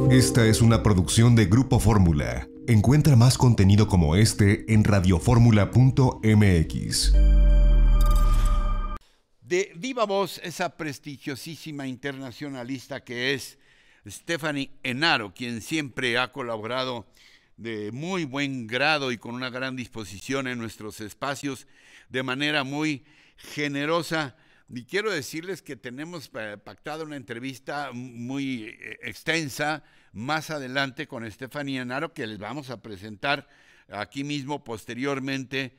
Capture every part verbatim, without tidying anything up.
Esta es una producción de Grupo Fórmula. Encuentra más contenido como este en radioformula punto m x. De viva voz, esa prestigiosísima internacionalista que es Stephanie Enaro, quien siempre ha colaborado de muy buen grado y con una gran disposición en nuestros espacios, de manera muy generosa. Y quiero decirles que tenemos pactado una entrevista muy extensa más adelante con Stephanie Enaro, que les vamos a presentar aquí mismo posteriormente,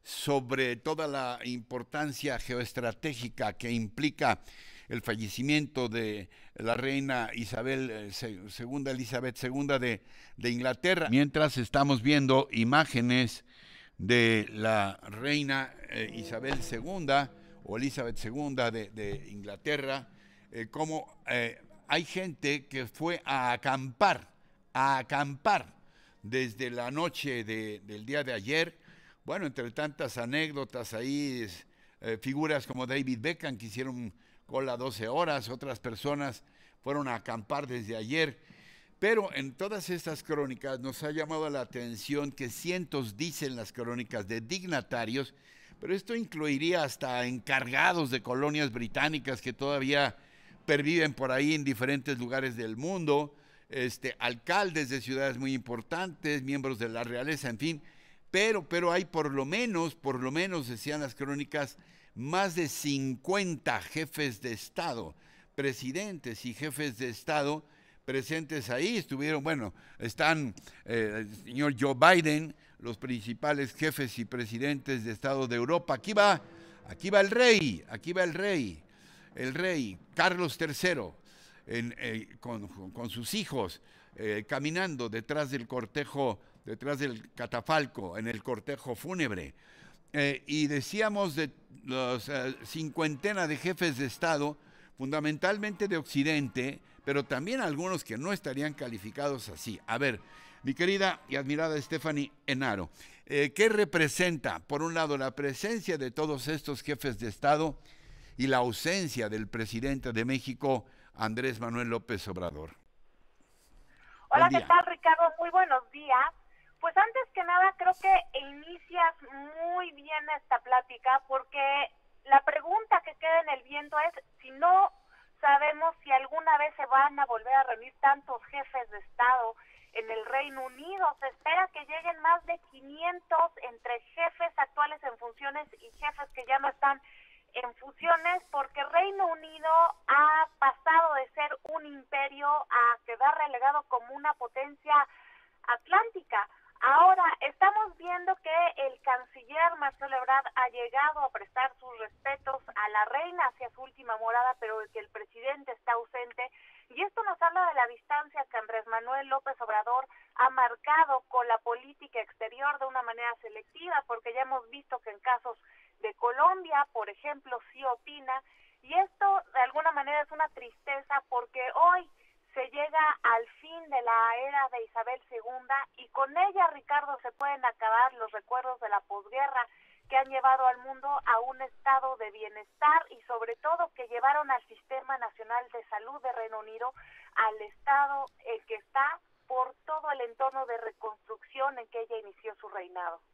sobre toda la importancia geoestratégica que implica el fallecimiento de la reina Isabel segunda, Elizabeth segunda de, de Inglaterra. Mientras estamos viendo imágenes de la reina eh, Isabel segunda o Elizabeth segunda de, de Inglaterra, eh, como eh, hay gente que fue a acampar, a acampar desde la noche de, del día de ayer. Bueno, entre tantas anécdotas ahí, eh, figuras como David Beckham que hicieron cola doce horas, otras personas fueron a acampar desde ayer. Pero en todas estas crónicas nos ha llamado la atención que cientos, dicen las crónicas, de dignatarios, pero esto incluiría hasta encargados de colonias británicas que todavía perviven por ahí en diferentes lugares del mundo, este, alcaldes de ciudades muy importantes, miembros de la realeza, en fin. Pero, pero hay por lo menos, por lo menos, decían las crónicas, más de cincuenta jefes de Estado, presidentes y jefes de Estado presentes ahí. Estuvieron, bueno, están eh, el señor Joe Biden, los principales jefes y presidentes de Estado de Europa. Aquí va, aquí va el rey, aquí va el rey, el rey Carlos tercero, en, eh, con, con sus hijos, eh, caminando detrás del cortejo, detrás del catafalco, en el cortejo fúnebre. Eh, y decíamos de los eh, cincuentena de jefes de Estado, fundamentalmente de Occidente, pero también algunos que no estarían calificados así. A ver, mi querida y admirada Stephanie Enaro, eh, ¿qué representa, por un lado, la presencia de todos estos jefes de Estado y la ausencia del presidente de México, Andrés Manuel López Obrador? Hola, ¿qué tal, Ricardo? Muy buenos días. Pues antes que nada, creo que inicias muy bien esta plática, porque la pregunta que queda en el viento es si no sabemos si alguna vez se van a volver a reunir tantos jefes de Estado en el Reino Unido. Se espera que lleguen más de quinientos entre jefes actuales en funciones y jefes que ya no están en funciones, porque Reino Unido ha pasado de ser un imperio a quedar relegado como una potencia atlántica. Ahora estamos viendo que el canciller Marcelo Ebrard ha llegado a prestar sus respetos a la reina hacia su última morada, pero que el presidente está ausente, y esto nos habla de la distancia que Andrés Manuel López Obrador ha marcado con la política exterior de una manera selectiva, porque ya hemos visto que en casos de Colombia, por ejemplo, sí opina, y esto de alguna manera es una tristeza, porque hoy se llega al fin de la era de Isabel segunda, y con ella, Ricardo, se pueden acabar los recuerdos de la posguerra que han llevado al mundo a un estado de bienestar, y sobre todo que llevaron al Sistema Nacional de Salud de Reino Unido al estado el que está por todo el entorno de reconstrucción en que ella inició su reinado.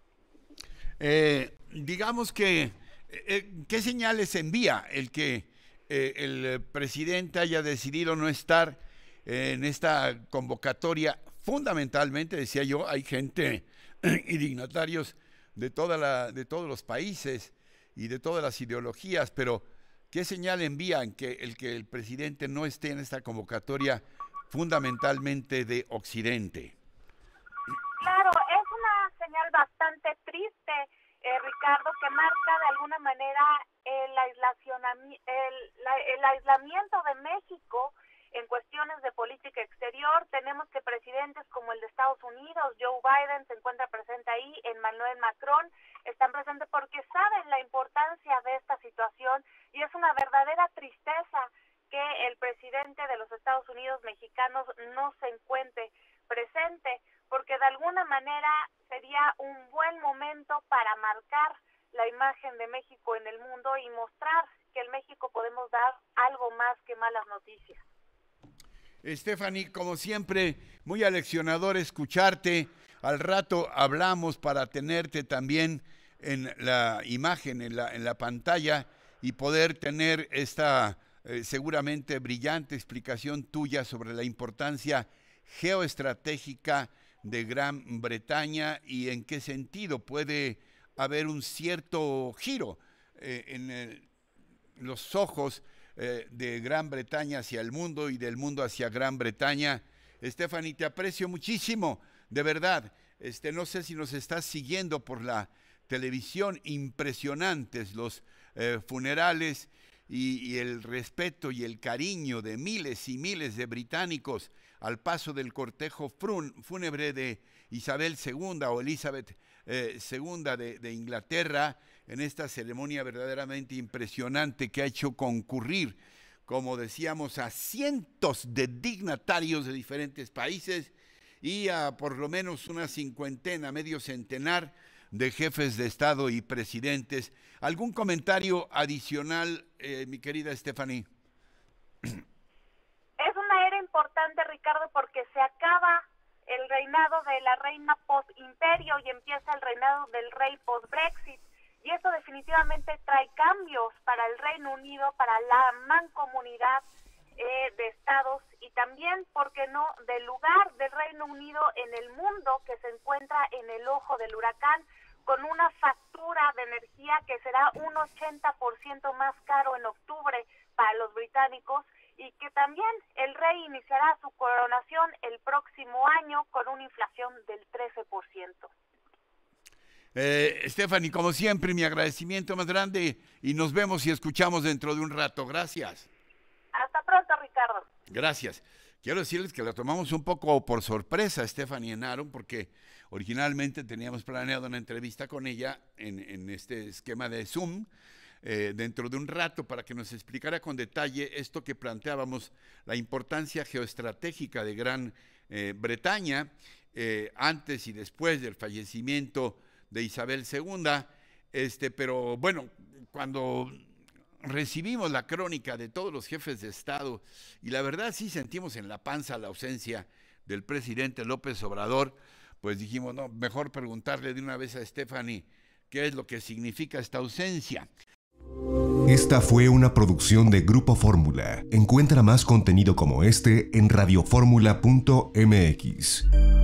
Eh, digamos que, eh, ¿qué señales envía el que Eh, el presidente haya decidido no estar eh, en esta convocatoria? Fundamentalmente, decía yo, hay gente y dignatarios de, toda la, de todos los países y de todas las ideologías, pero ¿qué señal envían que el que el presidente no esté en esta convocatoria fundamentalmente de Occidente? Claro, es una señal bastante triste, eh, Ricardo, que marca de alguna manera el, el, la, el aislamiento de México en cuestiones de política exterior. Tenemos que presidentes como el de Estados Unidos, Joe Biden, se encuentra presente ahí, Emmanuel Macron, están presentes porque saben la importancia de esta situación, y es una verdadera tristeza que el presidente de los Estados Unidos mexicanos no se encuentre presente, porque de alguna manera sería un buen momento para marcar la imagen de México en el mundo y mostrar que en México podemos dar algo más que malas noticias. Stephanie, como siempre, muy aleccionador escucharte. Al rato hablamos para tenerte también en la imagen, en la, en la pantalla, y poder tener esta eh, seguramente brillante explicación tuya sobre la importancia geoestratégica de Gran Bretaña y en qué sentido puede haber un cierto giro eh, en el, los ojos eh, de Gran Bretaña hacia el mundo y del mundo hacia Gran Bretaña. Stephanie, te aprecio muchísimo, de verdad. Este, no sé si nos estás siguiendo por la televisión, impresionantes los eh, funerales y, y el respeto y el cariño de miles y miles de británicos al paso del cortejo frun, fúnebre de Isabel segunda o Elizabeth eh, segunda de, de Inglaterra, en esta ceremonia verdaderamente impresionante que ha hecho concurrir, como decíamos, a cientos de dignatarios de diferentes países y a por lo menos una cincuentena, medio centenar de jefes de Estado y presidentes. ¿Algún comentario adicional, eh, mi querida Stephanie? Es una era importante, Ricardo, porque se acaba el reinado de la reina post-imperio y empieza el reinado del rey post-Brexit. Y eso definitivamente trae cambios para el Reino Unido, para la mancomunidad eh, de estados y también, ¿por qué no?, del lugar del Reino Unido en el mundo que se encuentra en el ojo del huracán, con una factura de energía que será un ochenta por ciento más caro en octubre para los británicos y que también el rey iniciará su coronación el próximo año con una inflación del trece por ciento. Eh, Stephanie, como siempre, mi agradecimiento más grande y nos vemos y escuchamos dentro de un rato. Gracias. Hasta pronto, Ricardo. Gracias. Quiero decirles que la tomamos un poco por sorpresa, Stephanie Enaro, porque originalmente teníamos planeado una entrevista con ella en, en este esquema de Zoom eh, dentro de un rato para que nos explicara con detalle esto que planteábamos, la importancia geoestratégica de Gran eh, Bretaña eh, antes y después del fallecimiento de Isabel segunda, este, pero bueno, cuando recibimos la crónica de todos los jefes de Estado, y la verdad sí sentimos en la panza la ausencia del presidente López Obrador, pues dijimos, no, mejor preguntarle de una vez a Stephanie qué es lo que significa esta ausencia. Esta fue una producción de Grupo Fórmula. Encuentra más contenido como este en radioformula punto m x.